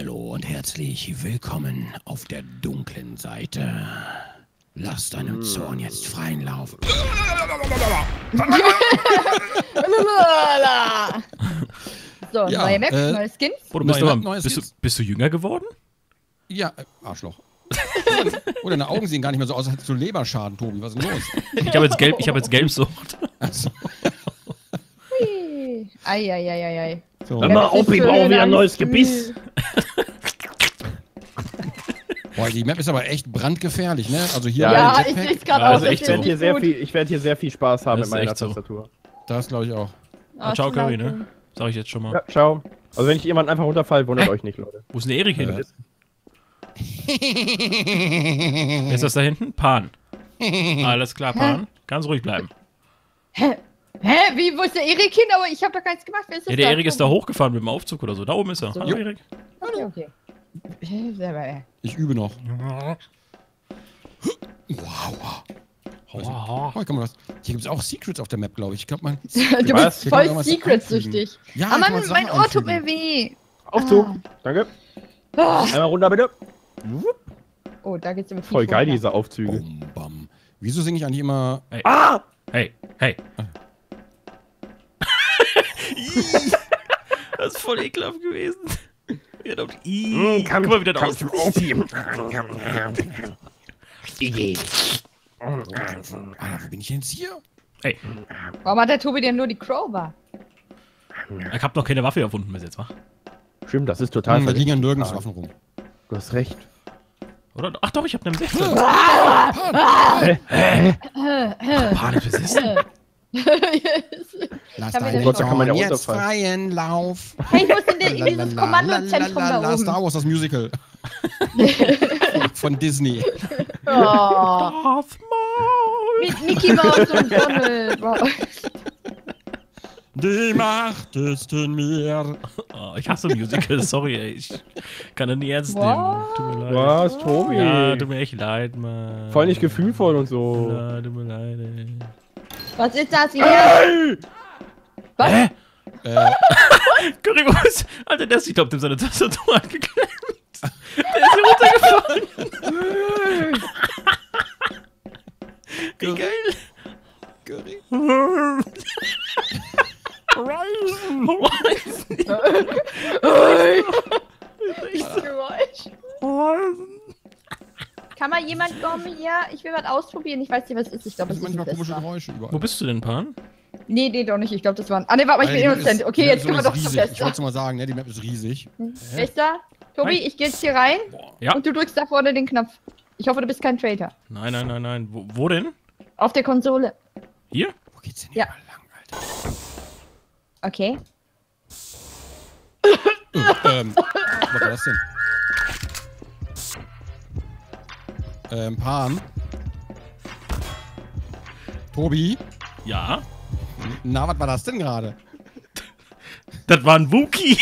Hallo und herzlich willkommen auf der dunklen Seite. Lass deinem Zorn jetzt freien Lauf. So, Ja, neue Map, neue Skins. Bist du jünger geworden? Ja, Arschloch. Oh, deine Augen sehen gar nicht mehr so aus, als hättest du Leberschaden, Tobi. Was ist denn los? Ich habe jetzt Gelbsucht. Also, Hui. Eieieiei. so. Hör mal auf, ich brauche wieder ein neues Gebiss. Boah, die Map ist aber echt brandgefährlich, ne? Also hier Ja, ein ich Jetpack, sehe es gerade Ja, aus. also das echt Ich ist werde hier, nicht gut. hier sehr viel Spaß haben Das mit ist meiner echt so. Tastatur. das glaube ich auch. Ciao, schon Curry, leid. ne? Sag ich jetzt schon mal. Ja, ciao. Also wenn ich irgendwann einfach runterfall, wundert euch nicht, Leute. Wo ist denn der Erik hin? Ja. Wer ist das da hinten? Pan. Alles klar, Pan. Ganz ruhig bleiben. Hä? Wie, wo ist der Erik hin? Aber ich habe doch keins gemacht. Wer ist das Ja, der da? Erik ist da hochgefahren mit dem Aufzug oder so. Da oben ist er. So. Hallo, Erik. Okay. Ich übe noch. Wow. Oh, hier kann man was. Hier gibt es auch Secrets auf der Map, glaube ich. Ich glaube, man. Du Was? bist Hier kann man voll irgendwas Secret-süchtig. Ja, Ah, hier kann man Mann, Sachen mein Ohr tut einfügen. mir weh. Aufzug. Danke. Ah. Einmal runter, bitte. Oh, da geht's mit Voll geil, diese Aufzüge. Bum, bam. Wieso singe ich eigentlich immer. Ah! Hey. Das ist voll ekelhaft gewesen. Ja, doch, guck mal, wie das aussieht. Wo bin ich jetzt hier? Hey, Warum hat der Tobi denn nur die Crowbar? ich hab noch keine Waffe erfunden bis jetzt, wa? Stimmt, das ist total Da liegen ja verdammt. nirgends Waffen rum. Du hast recht. Oder? Ach doch, ich hab einen 16. Pan ist besessen. Lass Kann mir deinen das da kann man ja Zorn jetzt runterfallen. freien Lauf. Hey, wo ist denn dieses Kommandozentrum da Lalalala, oben? Star Wars, das Musical. Von Disney. Oh, Darth Maul. mit Mickey Mouse und Donald. Wow. Die Macht ist in mir. Oh, ich hasse Musicals, sorry, ey. Ich kann das nie ernst nehmen. What? Tut mir leid. Was, Tobi? Ja, tut mir echt leid, Mann. Voll nicht gefühlvoll und so. Ja, tut mir leid, ey. Was ist das hier? Hey! Was? Hä? Curry, wo ist... Alter, der ist, ich glaub, dem seine Tastatur hat geklemmt. Der ist hier runtergefallen. Wie geil. Curry. Dieses Geräusch. Kann mal jemand kommen hier? Ich will was ausprobieren. Ich weiß nicht, was es ist. Ich glaube, Das es sind ist manchmal ein komische Tester. Geräusche überall. Wo bist du denn, Pan? Nee, doch nicht. Ich glaube, das waren... Ah, nee, warte mal, ich bin innocent. Okay, jetzt können wir doch zum riesig. Ich Tester. wollte mal sagen, ne, die Map ist riesig. Tester? Tobi, ich gehe jetzt hier rein Ja. und du drückst da vorne den Knopf. Ich hoffe, du bist kein Traitor. Nein. Wo denn? Auf der Konsole. Hier? Wo geht's denn Ja. hier mal lang, Alter? Okay. Was war das denn? Pan. Tobi. Ja. Na, was war das denn gerade? Das war ein Wookie.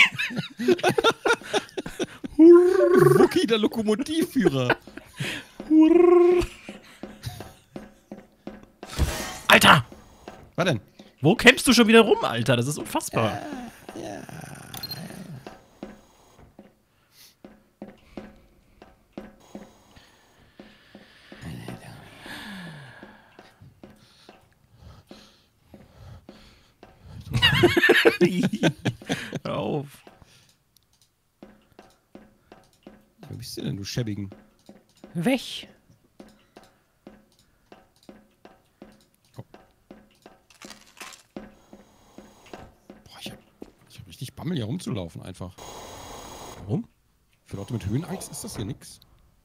Wookie, der Lokomotivführer. Alter! Was denn? Wo kämpfst du schon wieder rum, Alter? Das ist unfassbar. Hör auf. Wo bist du denn, du Schäbigen? Weg. Boah, ich hab richtig Bammel, hier rumzulaufen einfach. Warum? Für Leute mit Höhenangst ist das hier nix.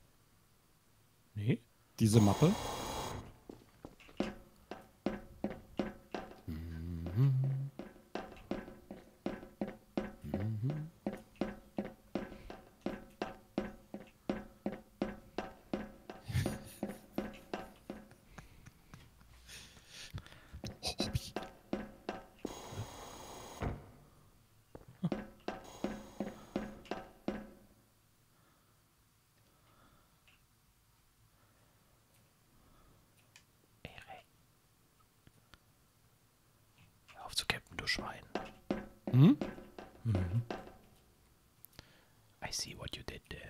Nee. Diese Mappe. Hör auf zu campen, du Schwein. Mhm. I see what you did there.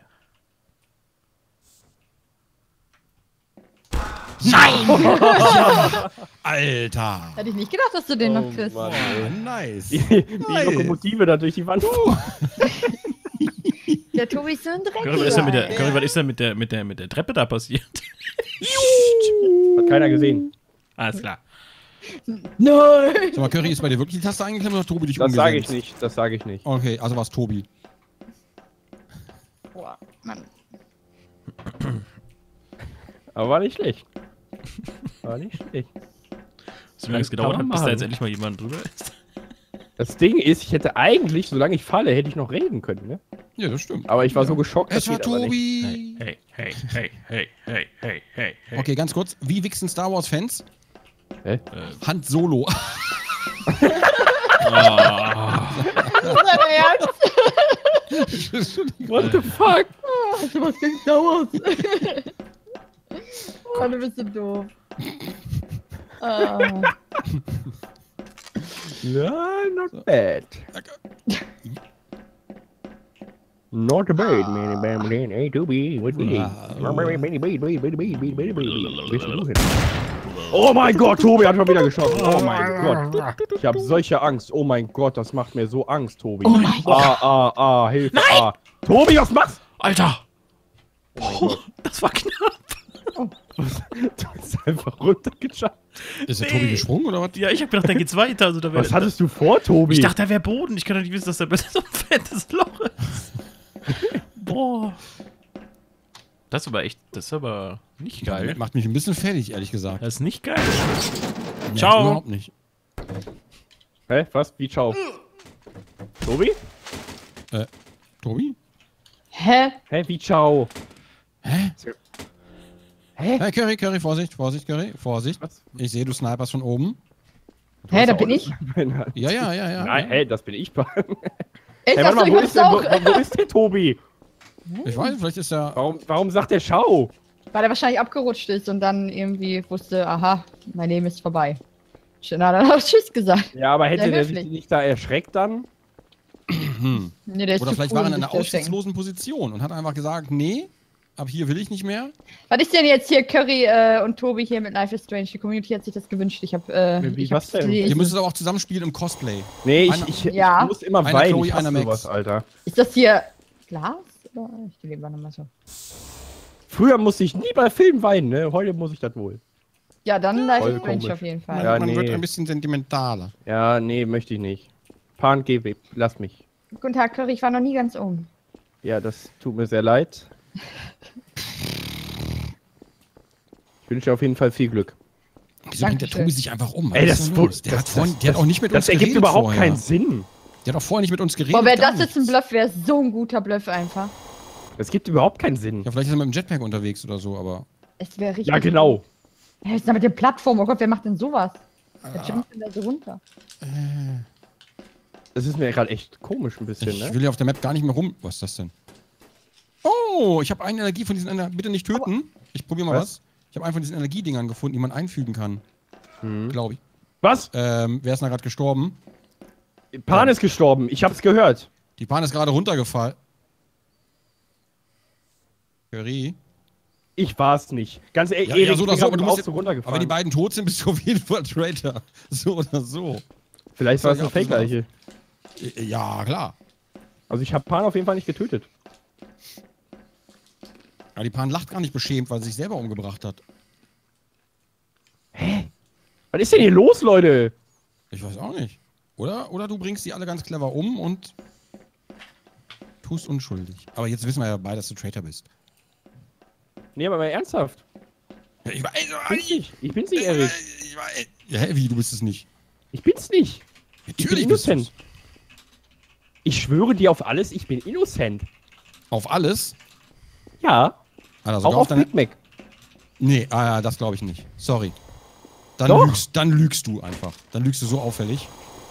Nein! Alter! Hätte ich nicht gedacht, dass du den noch kriegst. Mann, Oh, ey. nice. Die Lokomotive da durch die Wand. Der Tobi ist so ein Dreck. Curry, was ist denn mit der Treppe da passiert? Hat keiner gesehen. Alles klar. Nein! Sag mal, Curry, ist bei dir wirklich die Taste eingeklemmt oder hat Tobi dich Das umgesetzt? sage ich nicht, das sage ich nicht. Okay, also war es Tobi. Boah, Mann. Aber war nicht schlecht. War nicht schlecht. So lange es Kann gedauert man hat, bis da machen. jetzt endlich mal jemand drüber ist. Das Ding ist, ich hätte eigentlich, solange ich falle, hätte ich noch reden können, ne? Ja, das stimmt. Aber ich war so geschockt, Es war geht aber nicht. Tobi! Hey. Okay, ganz kurz. Wie wichsen Star Wars-Fans? Hä? Hand Solo. Das ist dein Ernst? What the fuck? Hast du was gedauert? Oh, du bist so doof. Nein, not bad. Not bad, man. A to B, what we Oh mein Gott, Tobi hat schon wieder geschossen. Oh mein Gott. Ich habe solche Angst. Oh mein Gott, das macht mir so Angst, Tobi. Oh mein Gott. Hilfe. Nein! Tobi, was machst Alter! Oh, Das war knapp. du? Du bist einfach runtergejumpt. Ist der Tobi gesprungen oder was? Ja, ich hab gedacht, da geht's weiter. Also, da Was hattest du vor, Tobi? Ich dachte, da wäre Boden. Ich kann doch nicht wissen, dass da plötzlich so ein fettes Loch ist. Boah. Das ist aber nicht geil. Macht mich ein bisschen fertig, ehrlich gesagt. Das ist nicht geil. Nee, Ciao. Überhaupt nicht. Hä? Was? Wie, ciao? Tobi? Tobi? Hä? Hä? Wie, ciao? Hä? Hä? Hey, Curry, Vorsicht, Curry, Vorsicht. Was? Ich sehe, du snipers von oben. Hä, da bin ich? Ja. Nein, hey, das bin ich. Ich Hey, dachte, warte ich mal, hab's auch. wo ist der Tobi? Ich weiß, vielleicht ist er... Warum sagt der Schau? Weil er wahrscheinlich abgerutscht ist und dann irgendwie wusste, aha, mein Leben ist vorbei. Schön, hat er noch Tschüss gesagt. Ja, aber hätte Sehr der sich höflich. nicht da erschreckt dann? Nee, der ist Oder zu vielleicht cool, war er in um einer sich zu erschrecken. aussichtslosen Position und hat einfach gesagt, nee, ab hier will ich nicht mehr. Was ist denn jetzt hier Curry und Tobi hier mit Life is Strange? Die Community hat sich das gewünscht. Ich hab, Wie, ich was hab's denn? gelesen. Ihr müsst es aber auch zusammenspielen im Cosplay. Nee, Einer- ich Ja. muss immer Einer weinen. Chloe, Ich hasse einer Max. sowas, Alter. Ist das hier Glas? Oder? Ich lebe mal nochmal so. Früher musste ich nie bei Filmen weinen, ne? Heute muss ich das wohl. Ja, dann Life voll is Strange komisch. auf jeden Fall. Ja, Man wird nee. ein bisschen sentimentaler. Ja, nee, möchte ich nicht. Pan, geh weg. Lass mich. Guten Tag, Curry, ich war noch nie ganz oben. Ja, das tut mir sehr leid. Ich wünsche dir auf jeden Fall viel Glück. Wieso bringt der Dankeschön. Tobi sich einfach um? Ey, Was das ist denn ist wohl- los? Der hat auch nicht mit uns Das ergibt geredet überhaupt vorher. keinen Sinn. Der hat auch vorher nicht mit uns geredet. Boah, wäre gar das jetzt ein nichts. Bluff, wäre so ein guter Bluff einfach. Das gibt überhaupt keinen Sinn. Ja, vielleicht ist er mit dem Jetpack unterwegs oder so, aber... Es wäre richtig. Ja, genau. Ja, was ist da mit der Plattform? Oh Gott, wer macht denn sowas? Der jumpt denn da so runter. Das ist mir gerade echt komisch ein bisschen, Ich ne? will hier auf der Map gar nicht mehr rum... Was ist das denn? Oh, ich habe eine Energie von diesen... Bitte nicht töten. Ich probiere mal Was? was. Ich habe einen von diesen Energiedingern gefunden, die man einfügen kann. Glaube ich. Was? Wer ist denn da gerade gestorben? Pan ist gestorben. Ich hab's gehört. Die Bahn ist gerade runtergefallen. Curry. Ich war's nicht. Ganz ehrlich, Ja, so oder ich so, bin aber du auch musst so aber runtergefallen. wenn die beiden tot sind, bist du auf jeden Fall Traitor. So oder so. Vielleicht war es Ja, eine Fake-Leiche. Ja, klar. Also ich habe Pan auf jeden Fall nicht getötet. Aber die Pan lacht gar nicht beschämt, weil sie sich selber umgebracht hat. Was ist denn hier los, Leute? Ich weiß auch nicht. Oder du bringst die alle ganz clever um und tust unschuldig. Aber jetzt wissen wir ja beide, dass du Traitor bist. Nee, aber mal ernsthaft. Ja, ich weiß Ich bin's nicht, Erik. Ja, hä, wie, du bist es nicht? Ich bin's nicht. Ich bin Natürlich bist du innocent. Ich schwöre dir auf alles, ich bin innocent. Auf alles? Ja, Alter, auch sogar auf deine... Big Mac. Nee, das glaube ich nicht. Sorry. Doch. Dann lügst du einfach. Dann lügst du so auffällig.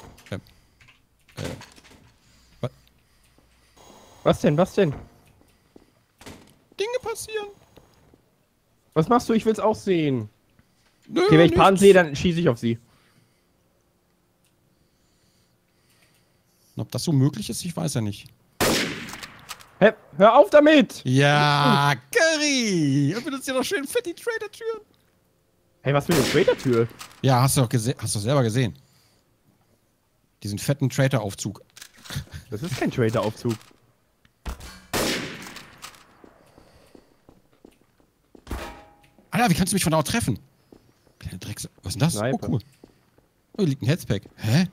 Was denn, was denn? Dinge passieren. Was machst du? Ich will's auch sehen. Nö, Okay, wenn ich Pan nichts. sehe, dann schieße ich auf sie. Ob das so möglich ist, ich weiß ja nicht. Hä? Hör auf damit! Ja, Curry! Und benutzt ja doch schön fett die Trader-Tür. Hey, was für eine Trader-Tür? Ja, hast du doch selber gesehen. Diesen fetten Trader-Aufzug. Das ist kein Trader-Aufzug. Alter, wie kannst du mich von da treffen? Kleine Drecks. Was ist denn das? Sniper. Oh, cool. Oh, hier liegt ein Healthpack. Hä?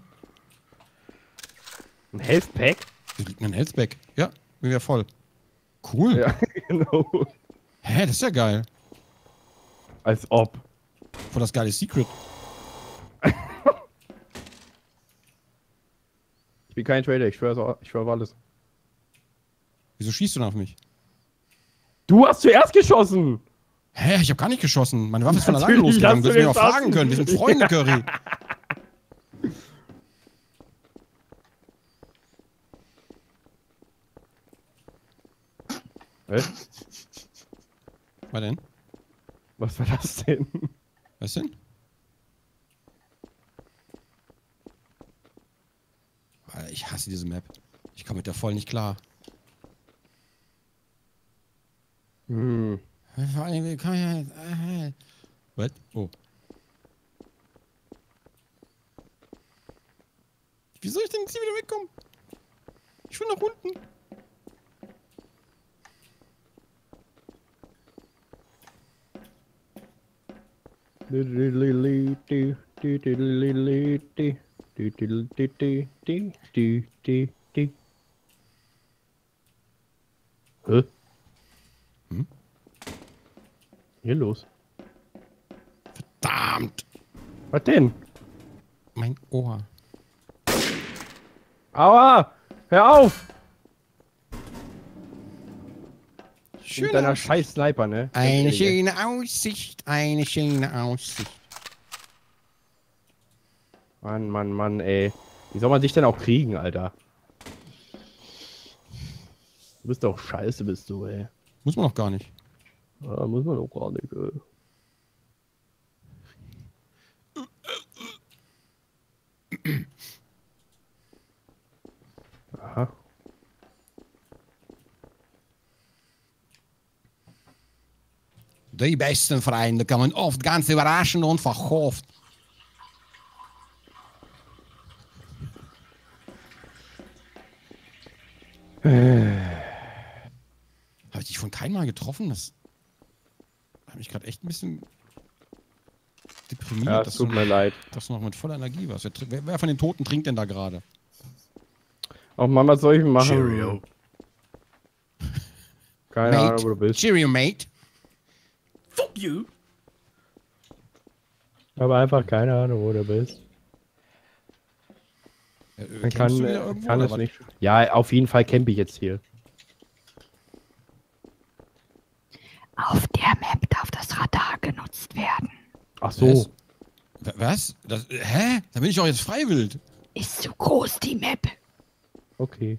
Ein Health-Pack? Hier liegt ein Healthpack. Ja, bin wieder voll. Cool. Ja, genau. Hä, das ist ja geil. Als ob. Voll das geile Secret. Ich bin kein Trader, ich schwöre auf alles. Wieso schießt du denn auf mich? Du hast zuerst geschossen! Hä, ich hab gar nicht geschossen. Meine Waffe ist von alleine Natürlich losgegangen. hast du Willst du mich auch geschossen. fragen können? Wir sind Freunde, Curry. Was denn? Was war das denn? Was denn? Alter, ich hasse diese Map. Ich komme mit der voll nicht klar. Hm. Vor allem, wie kann ich jetzt... Was? Oh. Wie soll ich denn jetzt hier wieder wegkommen? Ich will nach unten. Hä? Hm? Hier los? Verdammt! Was denn? Mein Ohr. Aua! Hör auf! Schön. Mit deiner scheiß Sniper, ne? Eine Ganz ehrlich. schöne Aussicht, eine schöne Aussicht. Mann, Mann, Mann, ey. Wie soll man dich denn auch kriegen, Alter? Du bist doch scheiße, bist du, ey. Muss man noch gar nicht. Ja, muss man doch gar nicht, ey. Aha. Die besten Freunde kommen oft ganz überraschend und verkauft. Habe ich dich von keinem Mal getroffen? Das hat mich gerade echt ein bisschen deprimiert. Ja, es dass tut du- mir leid. dass du noch mit voller Energie warst. Wer von den Toten trinkt denn da gerade? Auch Mann, was soll ich machen? Cheerio. Keine Ahnung, wo du bist. Cheerio, mate. Fuck you. Aber einfach keine Ahnung, wo du bist. Man Campst kann, du wieder irgendwo, kann oder es was? nicht. Ja, auf jeden Fall campe ich jetzt hier. Auf der Map darf das Radar genutzt werden. Ach so. Was? Hä? Da bin ich doch jetzt freiwillig. Ist zu groß, die Map. Okay.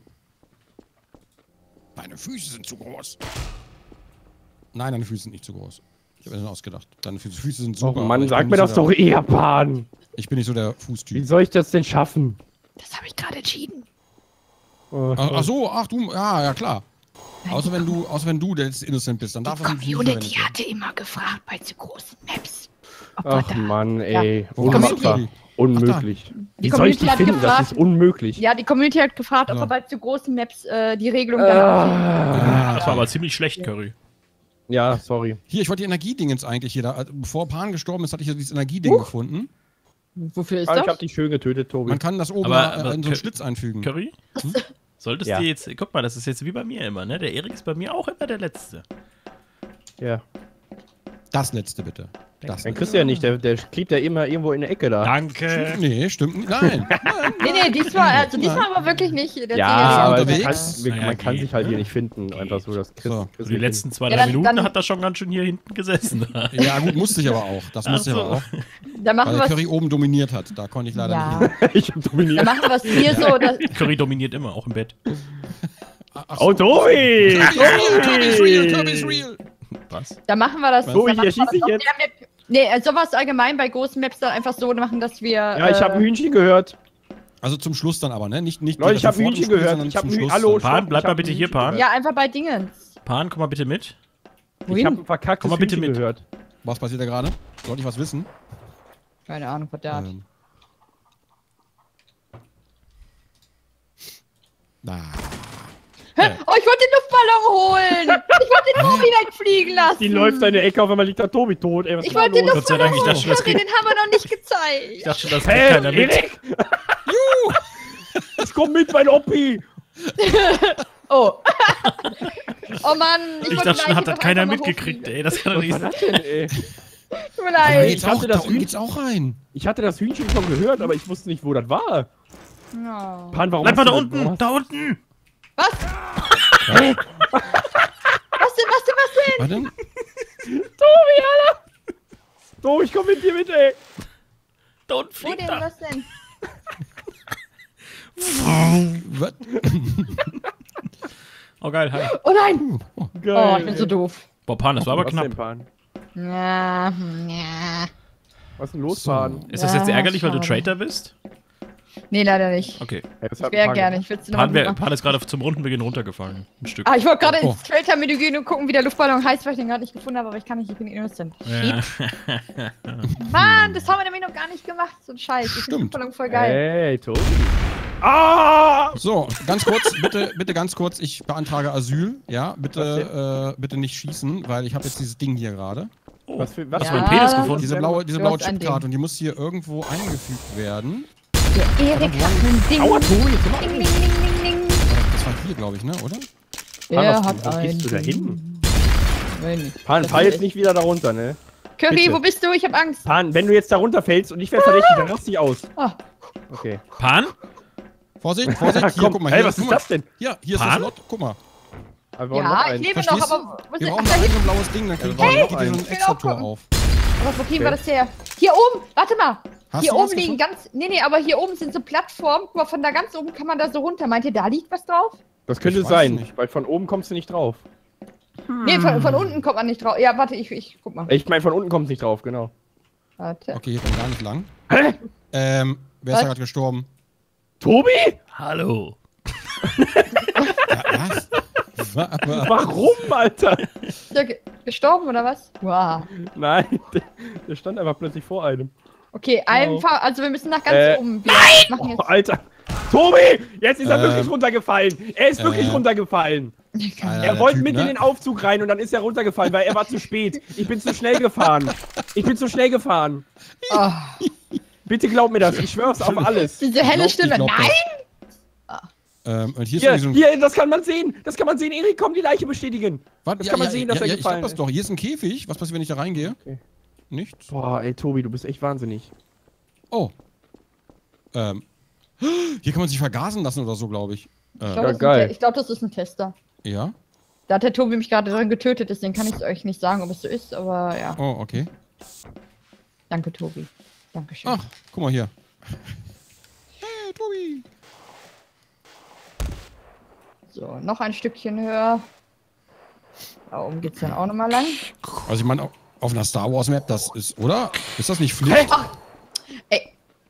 Meine Füße sind zu groß. Nein, deine Füße sind nicht zu groß. Ich habe mir das ausgedacht. Deine Füße sind Oh super. aber Mann, ich sag bin mir nicht das so doch eher, Pan. Ich bin nicht so der Wie Fußtyp. soll ich das denn schaffen? Das habe ich gerade entschieden. Ach so, du, ja klar. Außer wenn du der letzte Innocent bist, dann darf Die das nicht Community verwendet werden. hatte immer gefragt bei zu großen Maps. Ob wir Ach da- Mann, ey. Wo warst du, Unmachbar. Curry? Unmöglich. Die Wie soll ich Community die hat finden? Das gefragt- ist unmöglich. Ja, die Community hat gefragt, ob Ja. wir bei zu großen Maps die Regelung da Das war aber ziemlich schlecht, Curry. Ja, sorry. Hier, ich wollte die Energiedingens eigentlich hier. Bevor Pan gestorben ist, hatte ich ja dieses Energieding gefunden. Wofür ist Aber ich das? hab dich schön getötet, Tobi. Man kann das oben Aber in so einen Cur- Schlitz einfügen. Curry? Solltest Ja. du jetzt. Guck mal, das ist jetzt wie bei mir immer, ne? Der Erik ist bei mir auch immer der Letzte. Ja. Das letzte bitte. Das Dann kriegst du ja nicht, der klebt ja immer irgendwo in der Ecke da. Danke. Nee, stimmt nicht. Nein. Nee, diesmal aber wirklich nicht. Der Ja, ist aber unterwegs. man kann geht, sich halt ne? hier nicht finden. Einfach so, das kriegst, So. kriegst Die du letzten nicht 2-3 Ja, dann- Minuten dann- hat er schon ganz schön hier hinten gesessen. Ja, gut, musste ich aber auch. Das musste ich Ach so. aber auch. Da machen Weil wir Curry oben dominiert hat. Da konnte ich leider nicht hin. ja. hin. Ich hab Da dominiert. machen wir es hier so, dass, Curry dominiert immer, auch im Bett. Ach Oh, Tobi! Kirby is real, Kirby is real. Was? da machen wir das. So, da ich machen wir erschieß das dich auf jetzt. der Map. Nee, sowas allgemein bei großen Maps dann einfach so machen, dass wir. Ja, ich habe ein Hühnchen gehört. Also zum Schluss dann aber, ne? Nicht Leute, ich habe sofort im Hühnchen Spiel, gehört. sondern Ich habe zum Schluss. Hallo, Pan, bleib ich mal hab bitte ein hier, Hühnchen Pan. Ja, einfach bei Dingens. Pan, komm mal bitte mit. Ich habe ein verkacktes Komm mal bitte Hühnchen mit. gehört. Was passiert da gerade? Sollte ich was wissen? Keine Ahnung, was der hat. Na. Oh, ich wollte den Luftballon holen! Ich wollte den Tobi wegfliegen lassen! Die läuft in der Ecke, auf einmal liegt da Tobi tot. Ey, was Ich ist da wollte den los? Gott sei Dank, ich dachte schon, das Curry, kriegt, den haben wir noch nicht ich gezeigt. dachte schon, das kriegt Hey, keiner mit. Erik! Ich komm mit, mein Oppi! Oh. Oh Mann, Ich wollte dachte schon, hat gleich das keiner einfach mal mitgekriegt, hochfliegen. ey. Das kann doch Was nicht war sein. das denn, ey? Tut mir leid. Geht's hatte auch, das da unten geht's auch rein. Ich hatte das Hühnchen schon gehört, aber ich wusste nicht, wo das war. Oh. Pan, warum Bleib mal hast da du das- unten, da unten. Was? Hä? Was denn? Was denn? Tobi, Alter! Tobi, ich komm mit dir mit, ey! Da unten Wo fliegt denn? er. Was denn? Was? Oh geil, hi. Oh nein! Geil. Oh, ich bin so doof. Boah, Pan, das war aber Was knapp. denn, Pan? Ja. Was ist denn los, So. Pan? Ist das jetzt Ja, ärgerlich, weil du schade. Traitor bist? Nee, leider nicht. Okay. Hey, das Ich hat wäre Pan gerne. gemacht. Ich würde es nochmal machen. Pan ist gerade zum Rundenbeginn runtergefallen. Ein Stück. Ah, ich wollte gerade Oh. ins Traitor-Menü gehen und gucken, wie der Luftballon heißt, weil ich den gerade nicht gefunden habe, aber ich kann nicht, ich bin innocent. Ja. Mann, das haben wir nämlich noch gar nicht gemacht, so ein Scheiß. Ich finde Stimmt. Luftballon voll geil. Hey, Tobi. Ah! So, ganz kurz, bitte ganz kurz, ich beantrage Asyl. Ja, bitte nicht schießen, weil ich habe jetzt dieses Ding hier gerade. Oh, Was für hast Ja. du einen Penis gefunden? Diese blaue Du hast ein Chipkarte Ding. und die muss hier irgendwo eingefügt werden. Der Erik hat ein Ding. Aua, Tobi, jetzt immer. Ding, ding, ding, ding, ding. Das war hier, glaube ich, ne, oder? Der Pan, hat wo ein gehst du da Ding. hin? Weiß nicht. Pan, Das fall ist- jetzt nicht wieder da runter, ne? Curry, Bitte. wo bist du? Ich hab Angst. Pan, wenn du jetzt da runterfällst und ich werde verdächtig, dann raste ich aus. Oh. Okay. Pan? Vorsicht, Vorsicht, hier, Komm, guck mal. hey, Hier, was guck ist mal. das denn? Hier ist Pan? das Slot, guck mal. Aber wir brauchen noch Ja, ich einen. lebe Verstehst noch, du? aber wo Wir sind brauchen ach, da da ein so hinten? ein blaues Ding, dann kriegen wir wir brauchen noch noch so ein einen. extra Tor auf. Aber wo kriegen wir Okay. das her? Hier oben, warte mal. Hast Hier du was oben liegen gefunden? ganz. Nee, aber hier oben sind so Plattformen. Guck mal, von da ganz oben kann man da so runter. Meint ihr, da liegt was drauf? Das könnte Ich weiß sein, nicht. weil von oben kommst du nicht drauf. Nee, von unten kommt man nicht drauf. Ja, warte, ich guck mal. Ich meine, von unten kommst du nicht drauf, genau. Warte. Okay, hier kommt gar nicht lang. Hä? Wer ist Was? da gerade gestorben? Tobi? Hallo. Was? Warum, Alter? Ist der gestorben oder was? Wow. Nein, der stand einfach plötzlich vor einem. Okay, einfach. Also, wir müssen nach ganz Äh, oben. Wir machen Oh, jetzt. Alter. Tobi! Jetzt ist er wirklich Ähm, runtergefallen. Er ist wirklich runtergefallen. Alter, Er der wollte Typ, mit ne? in den Aufzug rein und dann ist er runtergefallen, weil er war zu spät. Ich bin zu schnell gefahren. Ich bin zu schnell gefahren. Oh, Bitte glaub mir das. Ich schwör's auf alles. diese helle Ich Stimme. glaub das. Nein! Und hier ist Hier, irgendwie so ein... hier, das kann man sehen. Das kann man sehen. Erik, komm, die Leiche bestätigen. Warte, das kann man sehen, dass er ich glaub gefallen das ist. doch. Hier ist ein Käfig. Was passiert, wenn ich da reingehe? Okay. Nichts. Boah, ey, Tobi, du bist echt wahnsinnig. Oh. Hier kann man sich vergasen lassen oder so, glaube ich. Ich glaube, das ist ein Tester. Ja? Da hat der Tobi mich gerade dran getötet, deswegen kann ich es euch nicht sagen, ob es so ist, aber ja. Oh, okay. Danke, Tobi. Dankeschön. Ach, guck mal hier. Hey, Tobi. So, noch ein Stückchen höher. Da oben geht's dann auch nochmal lang. Also ich meine, auf einer Star Wars Map, das ist, oder? Ist das nicht Pflicht? Ey,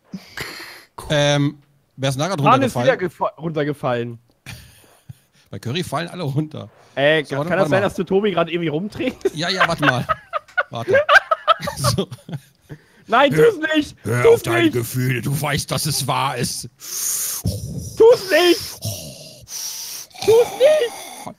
Wer ist nachher Pan ist wieder runtergefallen? runtergefallen. Bei Curry fallen alle runter. So, warte, kann das warte sein, mal. dass du Tobi gerade irgendwie rumträgst? Ja, warte mal. Warte. So. Nein, tu's nicht! Tu's nicht! Gefühle, du weißt, dass es wahr ist. Tu's nicht! Tu's nicht!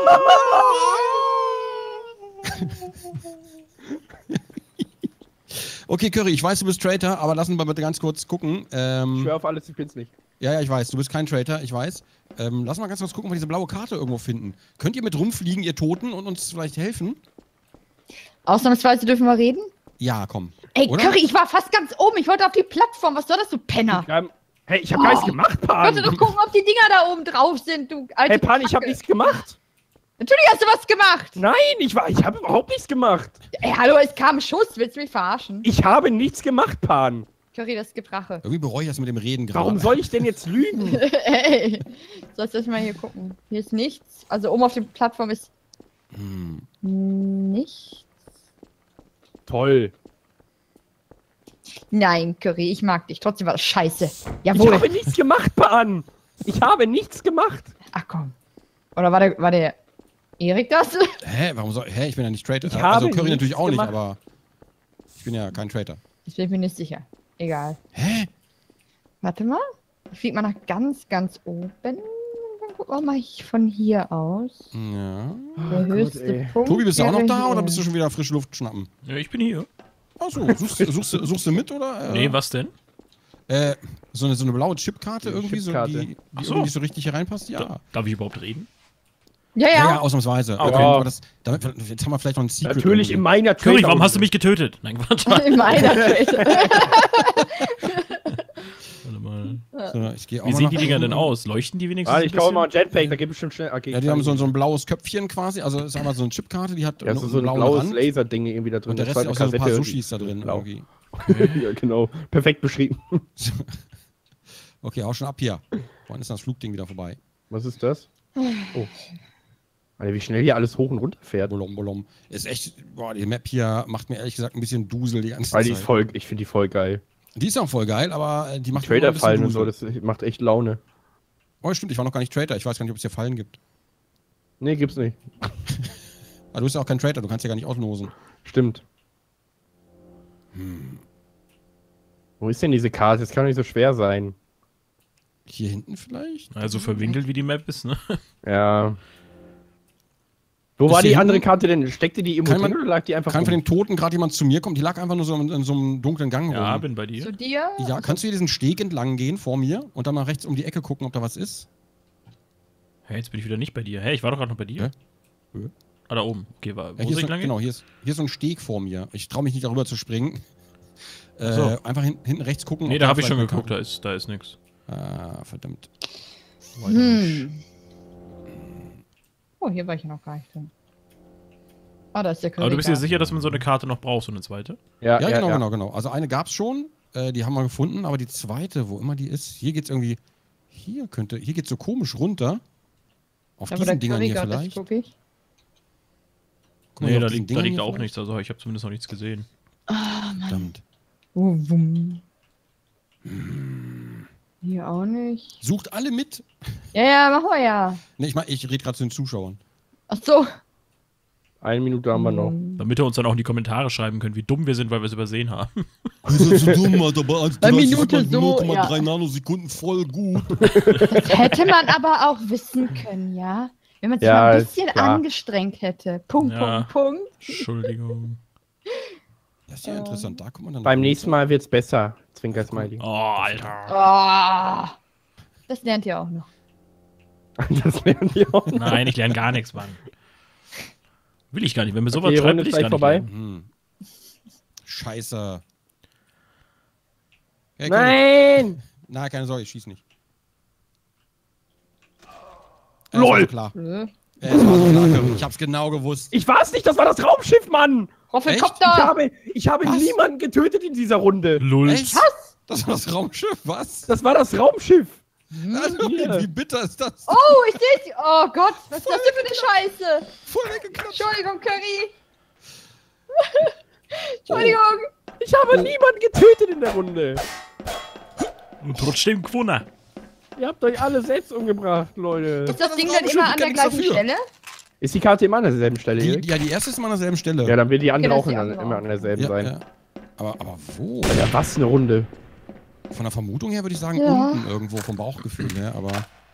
Okay, Curry, ich weiß, du bist Traitor, aber lassen wir bitte ganz kurz gucken. Ich schwör auf alles, ich bin's nicht. Ja, ich weiß, du bist kein Traitor, ich weiß. Lass mal ganz kurz gucken, ob wir diese blaue Karte irgendwo finden. Könnt ihr mit rumfliegen, ihr Toten, und uns vielleicht helfen? ausnahmsweise dürfen wir reden? Ja, komm. Ey, Oder? Curry, ich war fast ganz oben. Ich wollte auf die Plattform. Was soll das, du Penner? Hey, ich hab gar nichts gemacht, Ich wollte doch Pan! gucken, ob die Dinger da oben drauf sind, du alte Hey, Pan, ich hab Kacke. nichts gemacht! Natürlich hast du was gemacht. Nein, ich hab überhaupt nichts gemacht! Ey, hallo, es kam ein Schuss. Willst du mich verarschen? Ich habe nichts gemacht, Pan! Curry, das gibt Rache. Irgendwie bereue ich das mit dem Reden gerade. Warum soll ich denn jetzt lügen? Ey, sollst du mal hier gucken? Hier ist nichts. Also oben auf der Plattform ist nichts. Toll. Nein, Curry, ich mag dich. Trotzdem war das scheiße. Ich Jawohl. habe nichts gemacht, Pan. Ich habe nichts gemacht. Ach komm. Oder war der Erik das? Hä, warum soll. Hä, ich bin ja nicht Traitor. Ich Also habe Curry natürlich nichts auch gemacht. nicht, aber. Ich bin ja kein Traitor. Ich bin mir nicht sicher. Egal. Hä? Warte mal. Ich flieg mal nach ganz oben. Dann gucken wir mal von hier aus. Ja. Der höchste ey. Punkt. Tobi, bist du auch noch wäre da hier. oder bist du schon wieder frische Luft schnappen? Ja, ich bin hier. Achso, suchst du mit oder? Nee, was denn? So eine blaue Chipkarte Eine irgendwie, Chipkarte. so, die Ach so. irgendwie so richtig hier reinpasst? Ja. Darf ich überhaupt reden? Ja, Ja, ja. ja, ausnahmsweise. Okay. Aber jetzt haben wir vielleicht noch ein Secret. Natürlich in meiner Curry, Trailer- warum hast du mich getötet? Nein, Quatsch. In meiner Welt. Warte mal. So, ich geh auch Wie mal sehen nach die Dinger unten. denn aus? Leuchten die wenigstens Ah, ein ich kaufe mal bisschen? ein Jetpack, da geht bestimmt schnell. Okay, Ja, die haben so ein blaues Köpfchen quasi, also ist aber so eine Chipkarte, die hat Ja, so ein blauen blaues Rand Laserding irgendwie da drin. und der Das Rest war ist eine auch so ein paar Kassette. Sushis da drin Blau. irgendwie. Ja, genau. Perfekt beschrieben. Okay, auch schon ab hier. Wann ist das Flugding wieder vorbei? Was ist das? Oh. Alter, wie schnell hier alles hoch und runter fährt. Bolom, bolom. Ist echt, boah, die Map hier macht mir ehrlich gesagt ein bisschen Dusel die ganze Weil Zeit. die ist voll, ich finde die voll geil. Die ist auch voll geil, aber die macht mir immer ein bisschen Trader-Fallen und so, Dusel. das macht echt Laune. Oh, stimmt, ich war noch gar nicht Trader. Ich weiß gar nicht, ob es hier Fallen gibt. Nee, gibt's nicht. Aber du bist ja auch kein Trader, du kannst ja gar nicht auslosen. Stimmt. Wo ist denn diese Karte? Das kann doch nicht so schwer sein. Hier hinten vielleicht? Also verwinkelt wie die Map ist, ne? Ja. Wo Ist war hier die andere hinten? Karte denn? Steckte die irgendwo Kann man- drin oder lag die einfach Kann von rum? den Toten gerade jemand zu mir kommen? Die lag einfach nur so in so einem dunklen Gang Ja, rum. bin bei dir. Zu dir? Ja, kannst du hier diesen Steg entlang gehen vor mir und dann mal rechts um die Ecke gucken, ob da was ist? Hä, jetzt bin ich wieder nicht bei dir. Hä, ich war doch gerade noch bei dir. Hä? Ah, da oben. Okay, wo Ja, soll hier ich ist, lang genau, hier ist so ein Steg vor mir. Ich traue mich nicht darüber zu springen. So. Einfach hinten rechts gucken. Nee, ob da habe ich schon vielleicht geguckt, eine da ist nix. Karte- Ah, verdammt. Oh, hier war ich ja noch gar nicht drin. Ah, da ist der Curry. Aber du bist dir sicher, dass man so eine Karte noch braucht, so eine zweite? Ja, genau. Also eine gab's schon, die haben wir gefunden, aber die zweite, wo immer die ist, hier geht's irgendwie, hier geht's so komisch runter. Auf Aber der diesen Dingern Curry hier gerade, das vielleicht. guck ich. Guck mal, Nee, auf da diesen liegt Dingern da hier auch vielleicht. nichts. Also ich habe zumindest noch nichts gesehen. Verdammt. Wum. Hier auch nicht. Sucht alle mit. Ja, machen wir ja. Ne, ich rede gerade zu den Zuschauern. Ach so. 1 Minute haben wir noch. Damit ihr uns dann auch in die Kommentare schreiben könnt, wie dumm wir sind, weil wir es übersehen haben. Das ist so dumm, Alter, aber als Eine Minute so, 0,3 ja. Nanosekunden voll gut. Das hätte man aber auch wissen können, ja? Wenn man sich Ja, mal ein ist bisschen klar. angestrengt hätte. Punkt, Ja. Punkt. Entschuldigung. Das ist ja interessant, da kommt man dann. Beim nächsten Mal wird's besser. Zwinker-Smiley. Oh, Alter. Oh, das lernt ihr auch noch. Das lernen die auch. Nein, ich lerne gar nichts, Mann. Will ich gar nicht. Wenn mir sowas Okay, schreibt, Runde will ich ist gar gleich nicht vorbei. lernen. Scheiße. Ja, Nein! Na, keine Sorge, ich schieß nicht. LOL. Das war so klar. Nö. Es war so klar, Curry. Ich hab's genau gewusst. Ich war's nicht, das war das Raumschiff, Mann! Roffelkopter! Ich habe Was? niemanden getötet in dieser Runde. Lull. Echt? Was? Das war das Raumschiff, was? Das war das Raumschiff. Also, hier. wie bitter ist das? Oh, ich seh's. Oh Gott, was ist das denn für eine Scheiße? Voll weggeklatscht. Entschuldigung, Curry. Entschuldigung. Ich habe niemanden getötet in der Runde. Und trotzdem gewonnen. Ihr habt euch alle selbst umgebracht, Leute. Ist das Das Ding Raumschiff, dann immer ich an kann der nichts gleichen dafür. Stelle? Ist die Karte immer an derselben Stelle, Erik? Die erste ist immer an derselben Stelle. Ja, dann wird die andere das auch ist die immer andere an derselben sein. Ja. Aber wo? Ja, was eine Runde. Von der Vermutung her würde ich sagen, Ja. unten irgendwo vom Bauchgefühl her, aber.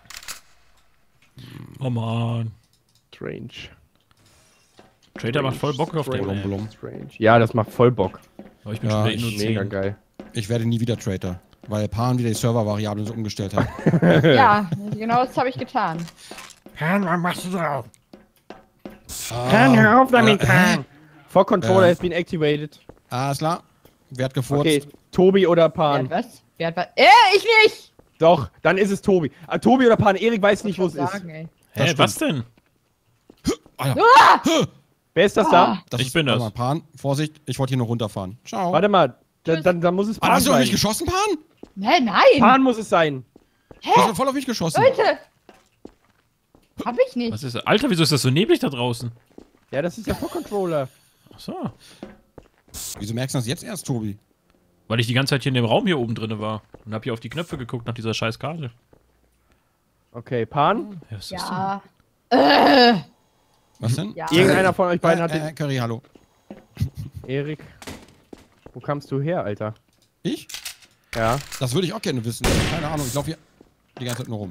Oh man. Strange. Trader macht voll Bock auf den. Blum, blum. Strange. Ja, das macht voll Bock. Aber ich bin Ja, schon bei Inno Mega 10. geil. Ich werde nie wieder Traitor, weil Pan wieder die Server-Variablen so umgestellt hat. Ja, genau das habe ich getan. Pan, was machst du drauf? Pan, hör auf damit, Pan. For Controller Ja. has been activated. Alles klar. Wer hat gefurzt? Okay, Tobi oder Wer Pan? hat was? Wer hat was? Ich nicht! Doch, dann ist es Tobi. Tobi oder Pan, Erik weiß nicht, wo es Was ist. sagen, ey. Hä, stimmt. was denn? Alter, Wer ist das da? das Ich ist, bin warte das. Mal, Pan, Vorsicht, ich wollte hier nur runterfahren. Ciao. Warte mal, dann muss es Ah, Pan hast du auf mich sein. geschossen, Pan? Hä, nein! Pan muss es sein. Du hast voll auf mich geschossen. Leute! Hab ich nicht. Was ist das? Alter, wieso ist das so neblig da draußen? Ja, das ist der For Controller. Ach so. Wieso merkst du das jetzt erst, Tobi? Weil ich die ganze Zeit hier in dem Raum hier oben drin war. Und hab hier auf die Knöpfe geguckt nach dieser scheiß Karte. Okay, Pan? Ja, was ist Ja. Was denn? Ja. Irgendeiner von euch beiden hat den... Curry, hallo. Erik, wo kamst du her, Alter? Ich? Ja. Das würde ich auch gerne wissen. Keine Ahnung, ich laufe hier die ganze Zeit nur rum.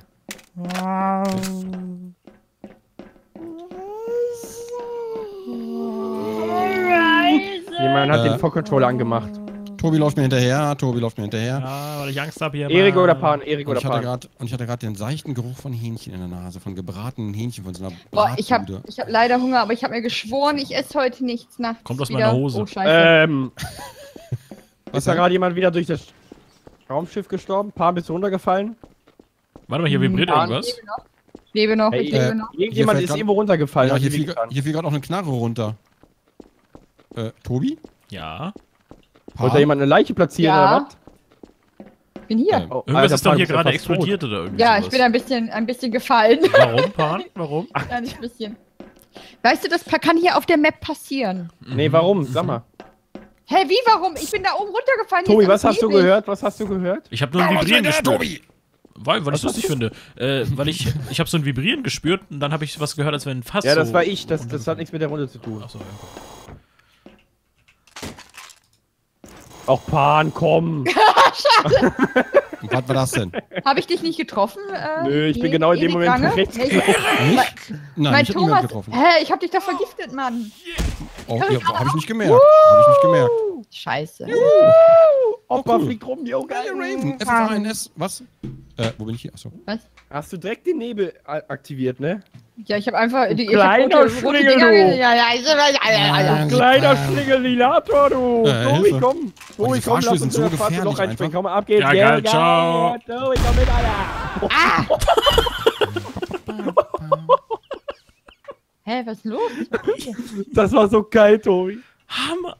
Jemand hat den Fog-Controller angemacht. Tobi läuft mir hinterher, Tobi läuft mir hinterher. Ja, weil ich Angst habe hier. Erik Mann. oder Pan? Erik Und oder ich hatte Pan? grad, und ich hatte gerade den seichten Geruch von Hähnchen in der Nase, von gebratenen Hähnchen, von so einer Boah, ich hab Bratbude. leider Hunger, aber ich habe mir geschworen, ich esse heute nichts nachts. Kommt aus wieder. meiner Hose. Oh, scheiße. Was Ist da denn? gerade jemand wieder durch das Raumschiff gestorben? Pan, bist du runtergefallen? Warte mal, hier vibriert Pan, irgendwas. Ich lebe noch, Hey, ich lebe noch. Irgendjemand fällt ist grad- irgendwo runtergefallen. Ja, hat hier die fiel wehgetan. gerade auch eine Knarre runter. Tobi? Ja. Wollte da jemand eine Leiche platzieren Ja. oder was? Ich bin hier. Oh, Irgendwas Alter, ist doch Pan, hier du bist ja gerade fast tot. explodiert oder irgendwie Ja, sowas. ich bin ein bisschen gefallen. Warum, Pan? Warum? Ein bisschen. Weißt du, das kann hier auf der Map passieren. Nee, warum? Sag mal. Hä, wie, warum? Ich bin da oben runtergefallen. Tobi, hier ist was hast du neblig. gehört? Was hast du gehört? Ich habe nur ein Vibrieren gespürt. Tobi! Weil ich es lustig finde. Weil ich habe so ein Vibrieren gespürt und dann habe ich was gehört, als wenn ein Fass Ja, das so war ich. Das hat nichts mit der Runde zu tun. Achso, ja. Auch Pan, komm. Und was war das denn? Habe ich dich nicht getroffen? Nö, ich bin genau in dem Erik Moment Lange? nach rechts Nee, Nicht? Nein, Mein ich hab niemand Thomas. getroffen. Hä, ich hab dich doch vergiftet, Mann. Oh, ja, hab ich nicht gemerkt. Hab ich nicht gemerkt. Scheiße. Opa cool. fliegt rum, yo, geil. Raven, FFANS, was? Wo bin ich hier? Achso. Was? Hast du direkt den Nebel aktiviert, ne? Ja, ich habe einfach die kleiner rote Schlingel, Dinger. du. Ja. Kleiner Schlingelilator, du. Tobi, Hilfe. komm. Tobi, die komm, lass Fahrstühle uns sind in so das schwarze Loch gefährlich reinspringen. einfach. Komm, ab geht's. Ja, geil, ciao. Tobi, komm mit, Alter. Hä, was ist los? Das war so geil, Tobi. Hammer.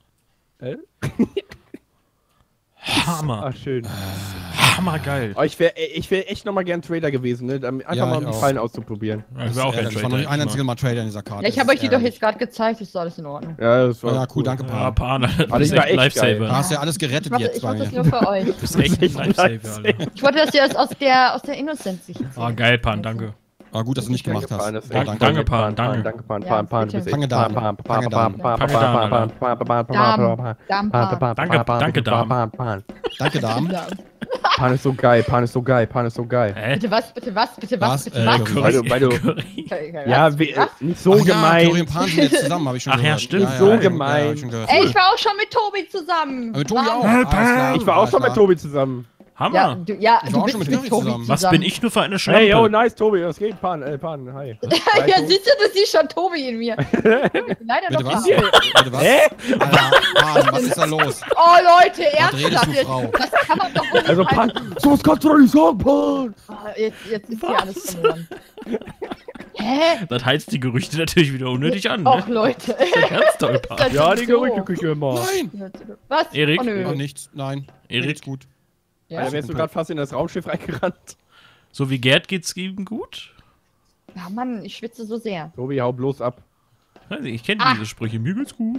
Ach, Hammer. schön. Hammergeil. Oh, ich wär echt nochmal gern Trader gewesen, ne? Einfach Ja, mal ich die auch. Fallen auszuprobieren. Ich war auch kein Ich war noch Trader. nicht ein einziges Mal Trader in dieser Karte. Ja, ich habe euch die doch jetzt gerade gezeigt, ist doch alles in Ordnung. Ja, das war Ja, cool, danke, Ja, Pan. Pan, das das ist war echt ein echt geil. Lifesaver. Du hast ja alles Ich gerettet mach jetzt bei das mir. nur für euch. Du bist echt ein Lifesaver, Alter. Ich wollte das jetzt aus der Innocent-Sicht sehen. Oh, geil, Pan, danke. Aber gut, dass du nicht gemacht hast. Pan, das ist Ja, echt danke. Danke, Pan, danke. Danke, Pan, Ja, Pan, Pan, du bitte. bist echt Fange Damen. Pan, Pan, Fange Pan, Damen. Pan, Fange Pan, Damen, Pan, Pan, Pan, Pan, Darmpan. Danke, Damen. Danke, Damen. Pan ist so geil, Pan ist so geil, Pan ist so geil. Hä? Bitte was, bitte was, bitte was, Was? bitte was? Curry. Weil du, Curry. ja, Was? nicht so Ach ja, Curry und gemein. Pan sind jetzt zusammen, habe ich schon Ach ja, gehört. stimmt, so ja, gemein. hab ich schon gehört. Ey, ich war auch schon mit Tobi zusammen. Aber mit Tobi auch. Mann. Alles klar, Ich war auch alles schon mit klar. Tobi zusammen. Ja, Hammer. du, Ich war auch bist schon mit mit Curry Tobi zusammen. Was bin ich nur für eine Hey, yo, Schlampe? nice, Tobi, was geht? Pan, hi. Ja, siehst du siehst schon Tobi in mir. Leider Bitte doch was? nicht. Bitte was? Hä? Alter, Pan, was ist da los? Oh Leute, redest ernsthaft du, jetzt. Frau? Das kann man doch wohl nicht Also Pan, sowas kannst du doch nicht sagen, Pan. Jetzt ist hier alles verloren. Hä? Das heizt die Gerüchte natürlich wieder unnötig an. Och Ne? Leute. Ganz toll, Pan. Das Ja, ist die so. Gerüchteküche immer. Nein! Was? Erik? Oh, nö. Oh, nichts, nein. Erik? Nichts gut. Ja. Da wärst du gerade fast in das Raumschiff reingerannt. So wie Gerd geht's ihm gut? Ja, Mann, ich schwitze so sehr. Tobi, hau bloß ab. Weiß nicht, ich kenne Ah. diese Sprüche. Mir geht's gut.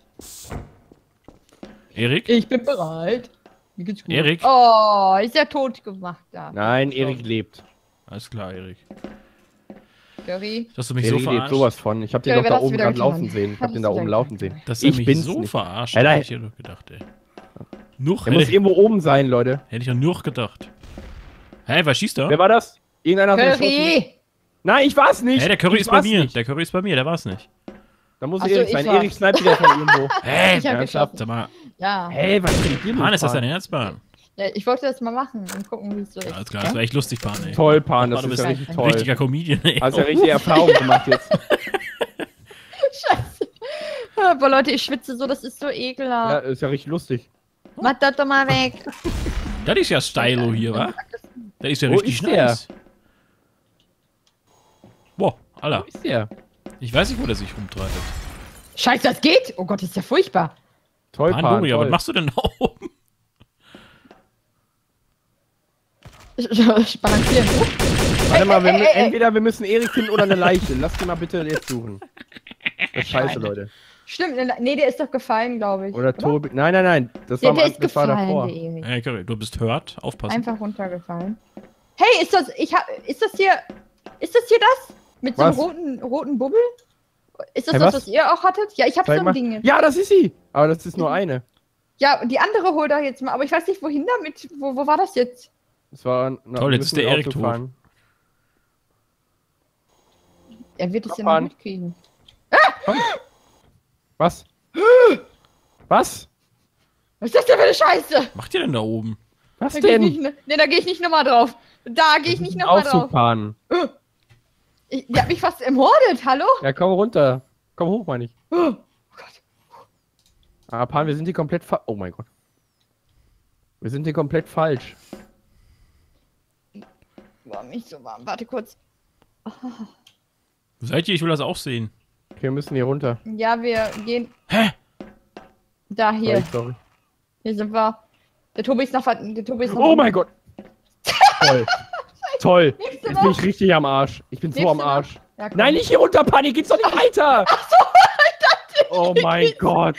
Erik? Ich bin bereit. Mir geht's gut. Erik? Oh, ist ja tot gemacht da. Nein, Erik lebt. Alles klar, Erik. Curry. Hast du mich Erik so lebt verarscht? sowas von. Ich hab den Ja, doch wir da lassen oben wieder gerade gleich laufen machen. sehen. Ich hab Lass den da wieder oben gleich laufen machen. sehen. Dass Ich er mich bin's so nicht. verarscht, Alter. hätte ich ja doch gedacht, ey. Noch, Der muss hätte irgendwo oben sein, Leute. ich ja nur gedacht. Hä, wer schießt da? Wer war das? Irgendeiner hat geschossen? Curry! Nein, ich war's nicht. Hä, der Curry Ich ist bei war's mir. nicht. Der Curry ist bei mir, der war's nicht. Da muss Ach so, Erik ich sein. war's. Erik sniped wieder von irgendwo. Hä? Ich hab ernsthaft? geschossen. Sag mal, Ja. Hey, was bringt dir Pan, ist das Pan? dein Ernstplan? Ja, ich wollte das mal machen und gucken, wie es so ist. Ja, alles klar, das wäre echt lustig, Pan, ey. Toll, Pan, das Du ist bist ja ein richtig ein toll. richtiger Comedian, ey. Hast ja richtig Erfahrung gemacht jetzt. Scheiße. Aber Leute, ich schwitze so, das ist so Ja, ekelhaft. ist ja richtig lustig. Mach das doch mal weg. Das ist ja Stylo hier, wa? Das ist ja Wo richtig ist der? nice. Boah, Alter. Wo ist der? Ich weiß nicht, wo der sich rumtreibt. Scheiße, das geht? Oh Gott, das ist ja furchtbar. Toll, Pan, Pan, Dori, aber was toll. machst du denn da oben? Balancieren. Warte mal, ey. entweder wir müssen Erik finden oder eine Leiche. Lass die mal bitte jetzt suchen. Das ist scheiße, Leute. Stimmt, nee, der ist doch gefallen, glaube ich. Oder Tobi. Nein. Das Der war ist das war gefallen, davor. der Erik. Hey, Curry, du bist hört. Aufpassen. Einfach runtergefallen. Hey, ist das hier das? Mit so einem Was? roten Bubbel? Ist das Hey, das, was? was ihr auch hattet? Ja, ich hab so Zeig ein mal. Ding jetzt. Ja, das ist sie. Aber das ist nur eine. Ja, und die andere hol da jetzt mal. Aber ich weiß nicht, wohin damit. Wo war das jetzt? Das war. Toll, jetzt ist der Erik tot. Er wird es ja Fahren. noch mitkriegen. Was? Was? Was ist das denn für eine Scheiße? Was macht ihr denn da oben? Was Da geh ich denn? nicht, nee, da gehe ich nicht nochmal drauf. Da gehe ich nicht nochmal drauf. Aufzugfahren. Die hat mich fast ermordet, hallo? Ja, komm runter. Komm hoch, meine ich. Oh Gott. Ah, Pan, wir sind hier komplett oh mein Gott. Wir sind hier komplett falsch. War nicht so warm. Warte kurz. Wo seid ihr? Ich will das auch sehen. Okay, wir müssen hier runter. Ja, wir gehen. Hä? Da, hier. Sorry. Hier sind wir. Der Tobi ist noch. Oh mein Gott. Toll. Toll. Nimmst du Jetzt noch? bin ich richtig am Arsch. Ich bin so Nimmst am du noch? Arsch. Ja, komm. Nein, nicht hier runter, Pan, hier geht's doch nicht weiter. Ach so, oh mein Gott.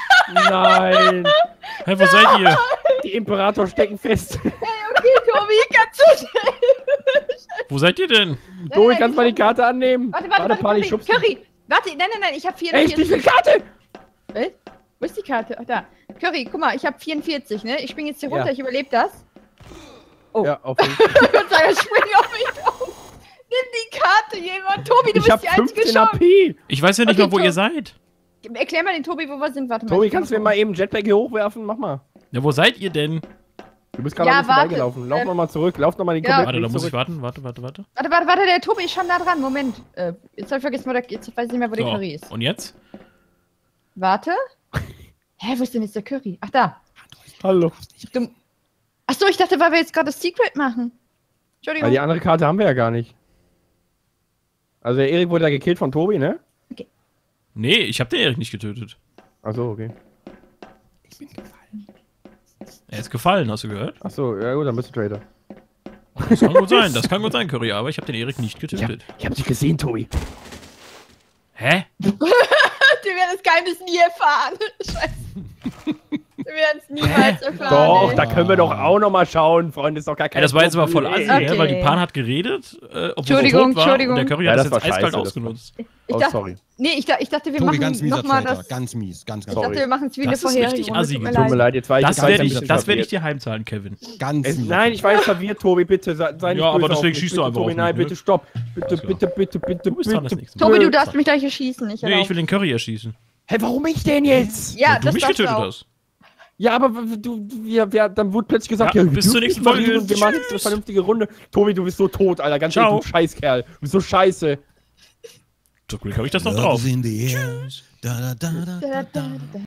Nein. Hä, wo seid ihr? Die Imperator stecken fest. Hey, okay, Tobi, kannst du schnell. Wo seid ihr denn? Tobi, kannst du mal die Karte annehmen? Warte, Pan, ich Tobi. schub's dich. Curry. Warte, nein, ich habe Echt, wie 44. viel Karte? Was? Wo ist die Karte? Ach, da. Curry, guck mal, ich habe 44, ne? Ich spring jetzt hier runter, Ja. ich überlebe das. Oh. Ja, auf jeden Ich würde sagen, ich spring auf mich drauf. Nimm die Karte, jemand. Tobi, du Ich bist hab die einzige 15 Chance. AP. Ich weiß ja nicht Okay, mal, wo Tom. ihr seid. Erklär mal den Tobi, wo wir sind. Warte mal. Tobi, ich kannst du mir gucken. mal eben einen Jetpack hier hochwerfen? Mach mal. Ja, wo seid ihr denn? Du bist gerade Ja, an mir warte. vorbeigelaufen. Lauf nochmal zurück. Lauf nochmal den Ja. kompletten Warte, da Weg muss ich zurück. warten. Warte. Warte, der Tobi ist schon nah dran. Moment. Jetzt hab ich vergessen, jetzt weiß ich nicht mehr, wo der So, Curry ist. und jetzt? Warte. Hä, wo ist denn jetzt der Curry? Ach, da. Hallo. Achso, ich dachte, weil wir jetzt gerade das Secret machen. Entschuldigung. Weil die andere Karte haben wir ja gar nicht. Also der Erik wurde ja gekillt von Tobi, ne? Nee, ich hab den Erik nicht getötet. Achso, okay. Ich bin gefallen. Er ist gefallen, hast du gehört? Achso, ja gut, dann bist du Trader. Das kann gut sein, Curry, aber ich hab den Erik nicht getötet. Ich hab dich gesehen, Tobi. Hä? Wir werden das Geheimnis nie erfahren. Scheiße. Wir werden es niemals erfahren. Doch, ey. da können wir doch auch nochmal schauen, Freunde. Ist doch gar kein Ey, das war jetzt aber voll assi, Problem. Okay. ne? Weil die Pan hat geredet, obwohl sie Entschuldigung, tot war, Entschuldigung. und der Curry Ja, hat das das jetzt war eiskalt scheiße, das ausgenutzt. Ich Oh, dachte, sorry. nee, ich dachte, wir Tobi, ganz machen mieser nochmal Trader. das. Ganz mies. Ganz Ich dachte, Sorry. wir machen es wie eine Das ist vorherige richtig Runde. assi Tut mir gewesen. Tut mir leid. leid, jetzt war ich Das jetzt werde ein ich, bisschen das werd verwirrt. ich dir heimzahlen, Kevin. Ganz mies. Nein, ich war jetzt verwirrt, Tobi, bitte. Sei nicht Ja, aber böse auf deswegen mich. schießt du Bitte, einfach Tobi, auf nein, mich, bitte ne? stopp. Bitte, Alles klar. bitte, bitte, Du bist dran, das bitte. nächste Mal. Tobi, du darfst mich gleich erschießen. Nicht Nee, ich erlaubt. will den Curry erschießen. Hä, warum ich denn jetzt? Ja, Weil du das mich darfst du getötet auch. hast. Ja, aber dann wurde plötzlich gesagt, Ja, ja, bis zur nächsten Folge. Folge. Wir machen jetzt eine Tschüss. vernünftige Runde. Tobi, du bist so tot, Alter. Ganz Ciao. ehrlich, du Scheißkerl. Du bist so scheiße. Zum Glück habe ich das noch drauf. Love is in the air. Da, da, da, da, Da, da, da, da. da.